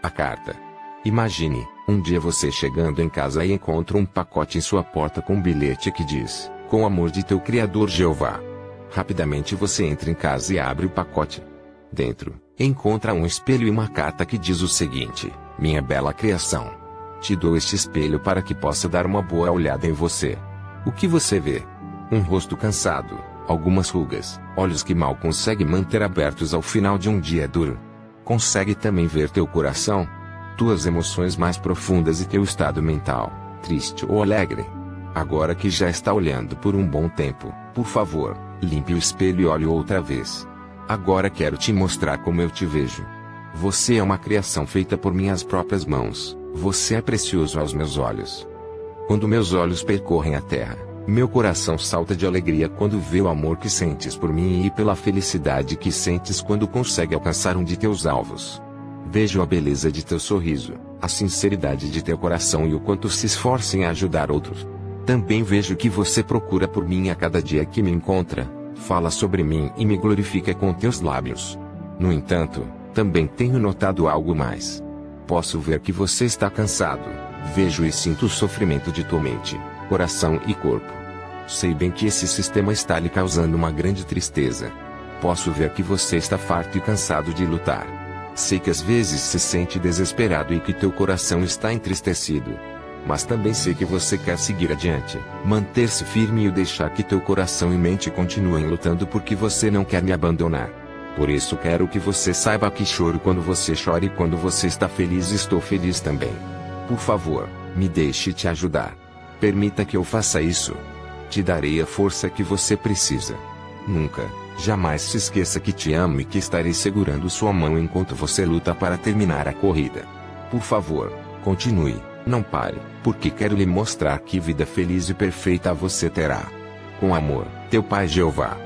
A carta. Imagine, um dia você chegando em casa e encontra um pacote em sua porta com um bilhete que diz: com o amor de teu Criador Jeová. Rapidamente você entra em casa e abre o pacote. Dentro, encontra um espelho e uma carta que diz o seguinte: minha bela criação. Te dou este espelho para que possa dar uma boa olhada em você. O que você vê? Um rosto cansado, algumas rugas, olhos que mal consegue manter abertos ao final de um dia duro. Consegue também ver teu coração? Tuas emoções mais profundas e teu estado mental, triste ou alegre. Agora que já está olhando por um bom tempo, por favor, limpe o espelho e olhe outra vez. Agora quero te mostrar como eu te vejo. Você é uma criação feita por minhas próprias mãos. Você é precioso aos meus olhos. Quando meus olhos percorrem a terra, meu coração salta de alegria quando vê o amor que sentes por mim e pela felicidade que sentes quando consegue alcançar um de teus alvos. Vejo a beleza de teu sorriso, a sinceridade de teu coração e o quanto se esforça em ajudar outros. Também vejo que você procura por mim a cada dia que me encontra, fala sobre mim e me glorifica com teus lábios. No entanto, também tenho notado algo mais. Posso ver que você está cansado. Vejo e sinto o sofrimento de tua mente, coração e corpo. Sei bem que esse sistema está lhe causando uma grande tristeza. Posso ver que você está farto e cansado de lutar. Sei que às vezes se sente desesperado e que teu coração está entristecido. Mas também sei que você quer seguir adiante, manter-se firme e deixar que teu coração e mente continuem lutando porque você não quer me abandonar. Por isso quero que você saiba que choro quando você chora e quando você está feliz estou feliz também. Por favor, me deixe te ajudar. Permita que eu faça isso. Te darei a força que você precisa. Nunca, jamais se esqueça que te amo e que estarei segurando sua mão enquanto você luta para terminar a corrida. Por favor, continue, não pare, porque quero lhe mostrar que vida feliz e perfeita você terá. Com amor, teu Pai Jeová.